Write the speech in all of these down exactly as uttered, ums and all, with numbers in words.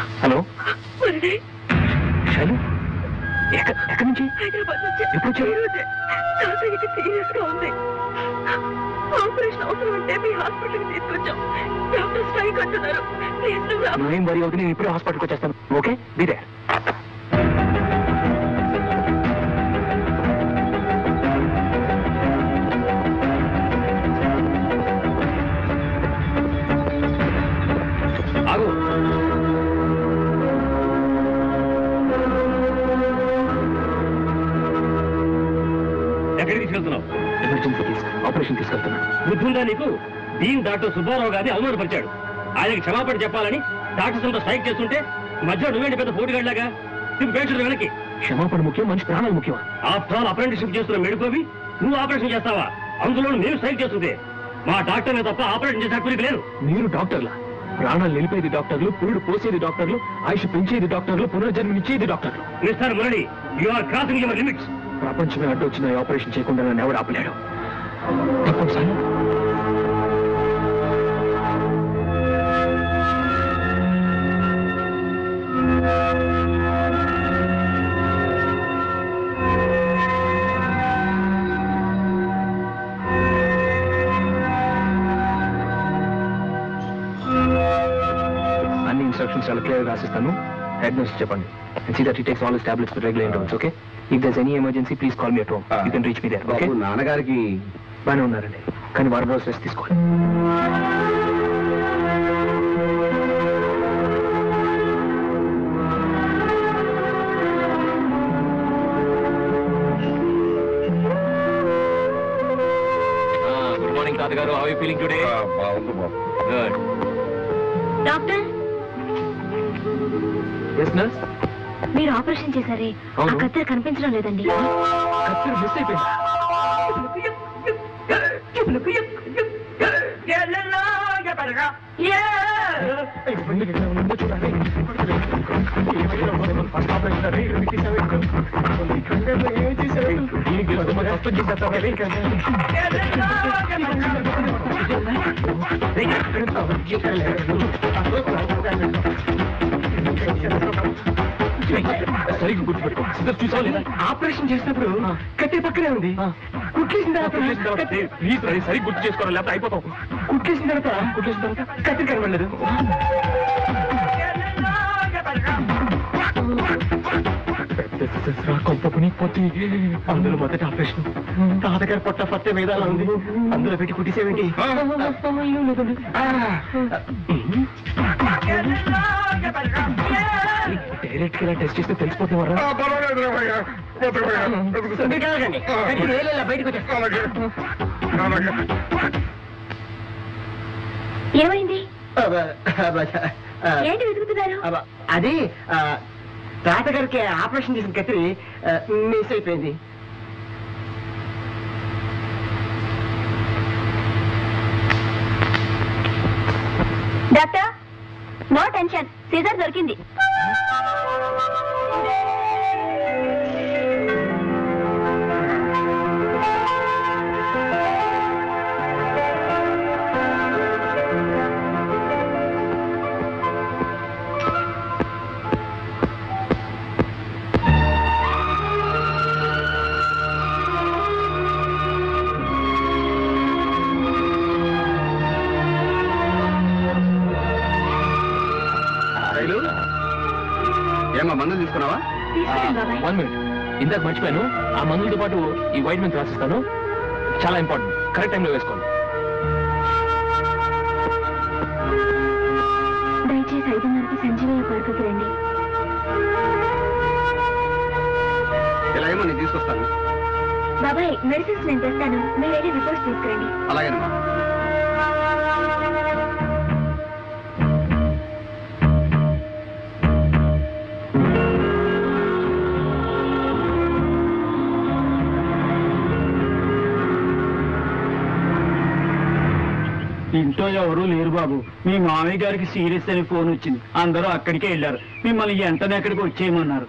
Hello Shailu, ఎక్కడి నుంచి? హైదరాబాద్ నుంచి. ఎప్పుడు వచ్చారు? తాతయ్యకి సీరియస్ గా ఉంది. ఆపరేషన్ అవసరం అంటే మీ హాస్పిటల్కి తీసుకొచ్చాం. డాక్టర్ స్ట్రైక్ అంటున్నారు. ప్లీజ్ నువ్వు రా. నువ్వేం వరి అవుతుంది, నేను ఇప్పుడే హాస్పిటల్కి వచ్చేస్తాను. Okay, be there. ఆగు. ఎక్కడికి తీసుకెళ్తున్నావు? ఎమర్జెన్సీ కేసు, ఆపరేషన్ తీసుకెళ్తున్నా. బుద్ధుందా నీకు? దీన్ డాక్టర్ సుబ్బారావు గారిని అవమానపరిచాడు. ఆయనకి క్షమాపణ చెప్పాలని డాక్టర్స్ అంతా స్ట్రైక్ చేస్తుంటే మధ్య నువ్వేంటి పెద్ద పోటీగాడిలాగా? నువ్వు పేషెంట్ వెనక్కి. క్షమాపణ ముఖ్యం, మనిషి ప్రాణాలు ముఖ్యమా? ఆఫ్టర్ ఆల్ అప్రెంటిస్షిప్ చేస్తున్న మెడికోవి నువ్వు ఆపరేషన్ చేస్తావా? అందులో నేను స్ట్రైక్ చేస్తుంటే మా డాక్టర్ని తప్ప ఆపరేషన్ చేసే హక్కు లేదు. మీరు డాక్టర్లా? ప్రాణాలు నిలిపేది డాక్టర్లు, పురుడు పోసేది డాక్టర్లు, ఆయుష్ పెంచేది డాక్టర్లు, పునర్జన్మనిచ్చేది డాక్టర్లు. Mister Murali, you are crossing your limits. ప్రపంచమే అడ్డు వచ్చిన ఆపరేషన్ చేయకుండా నన్ను ఎవరు ఆపలేడు. తప్పదు సార్. అన్ని ఇన్స్ట్రక్షన్స్ చాలా క్లియర్ రాసిస్తాను. హెడ్ నర్స్ చెప్పండి. And see that he takes all his tablets for regular intervals, okay? If there's any emergency, please call me at home. You can reach me there, okay? నాన్నగారికి బాగానే ఉన్నారండి, కానీ వారం రోజులు rest తీసుకోవాలి. Good morning తాతగారు. How are you feeling today? బాగుంది బాబు. గుడ్. Doctor, yes nurse. మీరు ఆపరేషన్ చేశారే, ఆ కత్తెర కనిపించడం లేదండి. కత్తెర మిస్ అయిపోయిందా? సరిగ్గా గుర్తుపెట్టుకో. చూసావు లేదా? ఆపరేషన్ చేసినప్పుడు కత్తి పక్కనే ఉంది. కుట్లేసిన తర్వాత ప్లీజ్ సరిగ్గా గుర్తు చేసుకోవాలి, లేకపోతే అయిపోతాం. కుట్లేసిన తర్వాత కుట్లేసిన తర్వాత కత్తి కనబడలేదు. కొంప పునిపోతే అందులో మొదటి ఆపరేషన్. తాతగారి పొట్ట పట్టే వేదాలా ఉంది, అందులో పెట్టి కుట్టిసేవేంటి? డైరెక్ట్ గా టెస్ట్ చేస్తే తెలిసిపోతావారా? ఏమైంది? ఏంటి వెతుకుతున్నారు? అది తాతగారికి ఆపరేషన్ చేసిన కత్తిరి మిస్ అయిపోయింది. డాక్టర్, నో టెన్షన్, సీజర్ దొరికింది. ఏమా మందులు తీసుకున్నావా? వన్ మినిట్, ఇందాక మర్చిపోయాను. ఆ మందులతో పాటు ఈ వైటమిన్స్ రాసిస్తాను, చాలా ఇంపార్టెంట్. కరెక్ట్ టైంలో వేసుకోండి. దయచేసి ఐదున్నరకి సంజీవయ్య పడుకోకి రండి. ఇలా ఏమో నేను తీసుకొస్తాను. బాబాయ్, మెడిసిన్స్ నేను తెస్తాను, మీరు వెళ్ళి రిపోర్ట్స్ తీసుకురండి. అలాగేనమ్మా. ఇంట్లో ఎవరూ లేరు బాబు. మీ మామయ్య గారికి సీరియస్ అని ఫోన్ వచ్చింది, అందరూ అక్కడికే వెళ్ళారు. మిమ్మల్ని వెంటనే అక్కడికి వచ్చేయమన్నారు.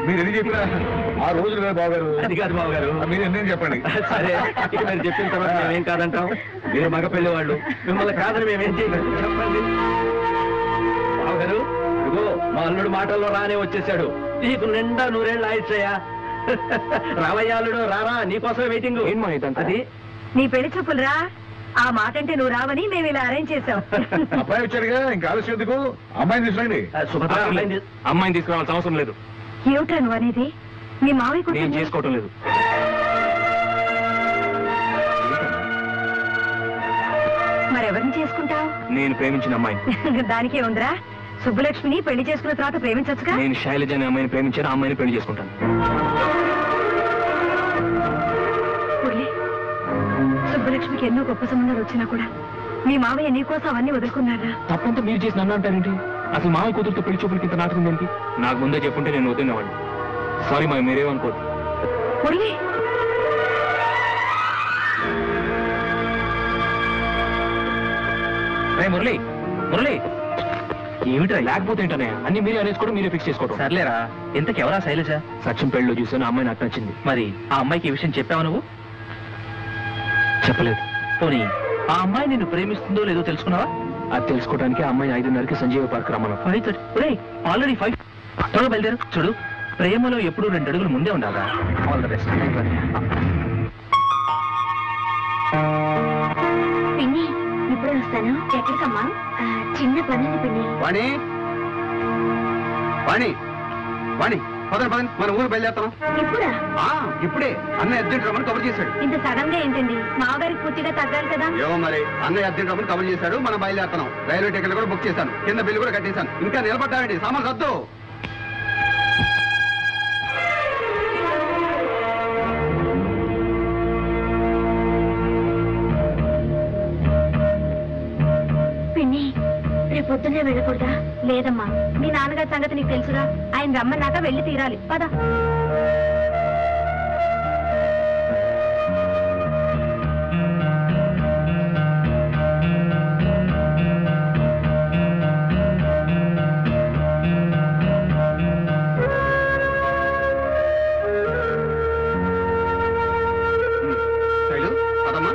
మీరు ఎన్ని చెప్పినా ఆ రోజులు కదా బాబు గారు. అది కాదు బాబు గారు, మీరు ఎన్ని చెప్పండి. సరే ఇక మీరు చెప్పిన తర్వాత మేమేం కాదంటాం. మీరు మగ పెళ్లి వాళ్ళు, మిమ్మల్ని కాదని మేమేం చేయగలం చెప్పండి. బాబు గారు ఇదిగో మా అల్లుడు మాటల్లో రానే వచ్చేసాడు. నీకు నిండా నూరేళ్ళు ఆయుషయ్యా. రావయ్యా అల్లుడు, రారా, నీకోసమే వెయిటింగ్. ఏం మా ఇదంతా? అది నీ పెళ్లి చూపులు రా. ఆ మాట అంటే నువ్వు రావని మేము ఇలా అరేంజ్ చేసాం. అబ్బాయి వచ్చాడుగా, ఇంకా ఆలస్యం ఎందుకు? అమ్మాయిని తీసుకురండి. సుభద్ర అమ్మాయిని తీ- అమ్మాయిని తీసుకురావాల్సిన అవసరం లేదు. ఏమిటా నువ్వు అనేది? మీ మావయ్య నేను కూతుర్ని- చేసుకోవటం లేదు. మరెవరిని చేసుకుంటావు? నేను ప్రేమించిన అమ్మాయిని. దానికే ఉందిరా. సుబ్బలక్ష్మిని పెళ్లి చేసుకున్న తర్వాత ప్రేమించచ్చుగా. నేను శైలజ అనే అమ్మాయిని ప్రేమించాను, ఆ అమ్మాయిని పెళ్లి చేసుకుంటాను. పుల్లి, సుబ్బలక్ష్మికి ఎన్నో గొప్ప సంబంధాలు వచ్చినా కూడా మీ మావయ్య నీకోసం అవన్నీ వదులుకున్నారా? తప్పంతా మీరు చేసి నన్ను అంటారేంటి? అసలు మామయ్య కూతురుతో పెళ్లి చూపులకి ఇంత నాటకం ఏంటి? నాకు ముందే చెప్పుంటే నేను వదిలేవాడిని. సారీ మా మీరేమనుకోదు. పుల్లి, రే మురళి, మురళి ఏమిటా? లేకపోతే ఏంటనే అన్ని మీరే అనేసుకోవడం, మీరే ఫిక్స్ చేసుకోవడం. సర్లేరా, ఇంతకెవరా శైలజ? సచిన్ పెళ్ళిలో చూసాను, ఆ అమ్మాయి నాకు నచ్చింది. మరి ఆ అమ్మాయికి ఈ విషయం చెప్పావు నువ్వు? చెప్పలేదు. పోనీ ఆ అమ్మాయి నిన్ను ప్రేమిస్తుందో లేదో తెలుసుకున్నావా? అది తెలుసుకోవడానికి ఆ అమ్మాయిని ఐదున్నరకి సంజీవ పార్క్ రమ్మను. ఫైవ్ థర్టీ ఆల్రెడీ ఫైవ్ త్వరగా బయలుదేరు. చూడు, ప్రేమలో ఎప్పుడూ రెండు అడుగులు ముందే ఉండాలా. All the best. పిన్ని ఇప్పుడు వస్తాను. ఎక్కడికమ్మా? చిన్న పని పిన్ని. వాణి వాణి వాణి పదండి పదండి, మన ఊరు బయలుదేరుతాం. ఇప్పుడా? ఇప్పుడే అన్నయ్య అర్జెంట్ రమ్మని కబుర్ చేశాడు. ఇంత సడన్ గా ఏంటండి? మామగారికి పూర్తిగా తగ్గాలి కదా. ఏమో మరి, అన్నయ్య అర్జెంట్ రమ్మని కబుర్ చేశాడు, మనం బయలుదేరుతున్నాం. రైల్వే టికెట్లు కూడా బుక్ చేశాను, కింద బిల్లు కూడా కట్టేశాను. ఇంకా నిలబడ్డామండి, సామాన్ సర్దు. పిన్ని, రేపు పొద్దున్నే వెళ్ళకూడదా? లేదమ్మా, మీ నాన్నగారి సంగతి నీకు తెలుసుగా. ఆయన రమ్మన్నాక వెళ్ళి తీరాలి. పద. శైలు, పదమ్మా.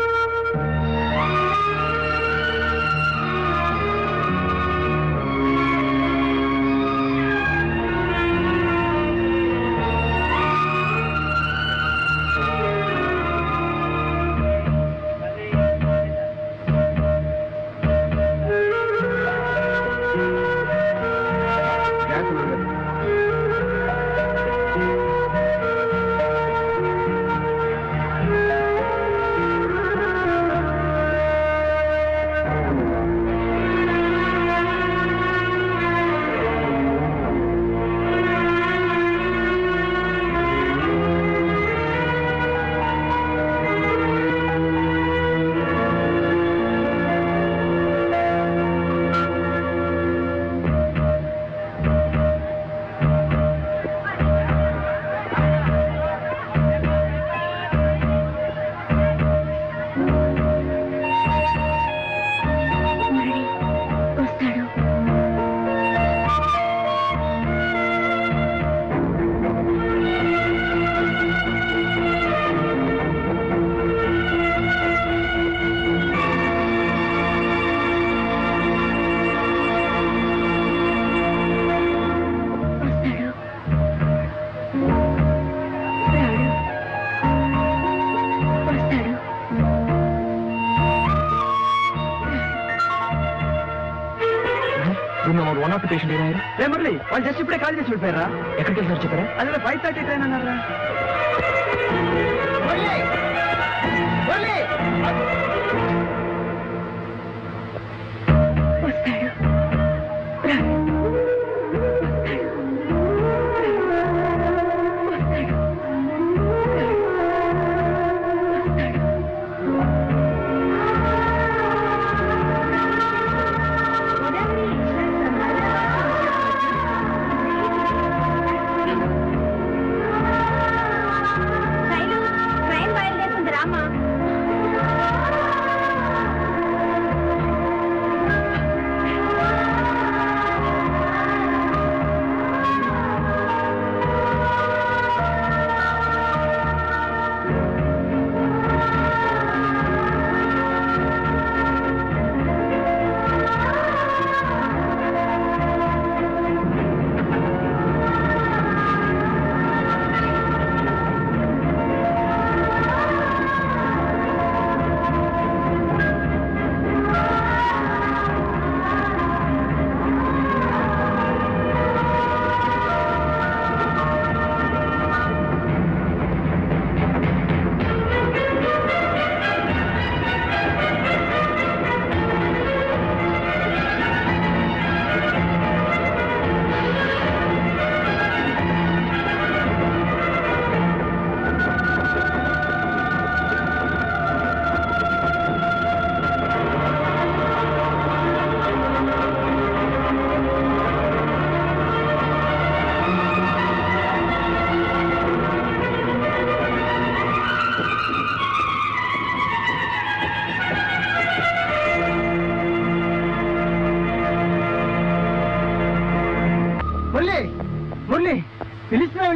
గ్యాస్ ఉన్నది. వస్తాడు. వస్తాడు. రాడు. వస్తాడు. వన్ ఆఫ్ ద పేషెంట్ ఏమయ్యారు? రే మురళి, వాళ్ళు జస్ట్ ఇప్పుడే కాల్ చేసి వెళ్ళిపోయారా? ఎక్కడికి వెళ్తారు చెప్పారా? అదే ఫైవ్ థర్టీ ట్రైన్ అన్నారా? వస్తాడు. రాడు. వస్తాడు. వస్తాడు. శైలు,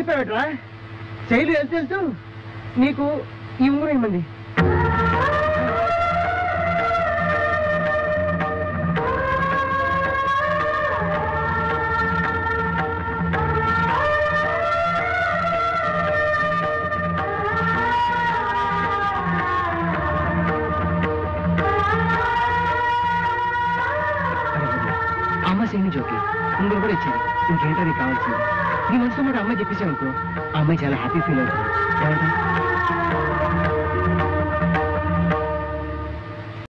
చూస్తావేట్రా శైలు ఎంత తెలుసు నీకు ఈ ఉంగరం ఇమ్మంది అమ్మ శైలి జోకి ఉంగరం కూడా ఇచ్చింది ఇంకేంటో నీకు కావాల్సింది నీ మనసులో మాట అమ్మాయి చెప్పేసావు అనుకో ఆ అమ్మాయి చాలా హ్యాపీ ఫీల్ అవుతుంది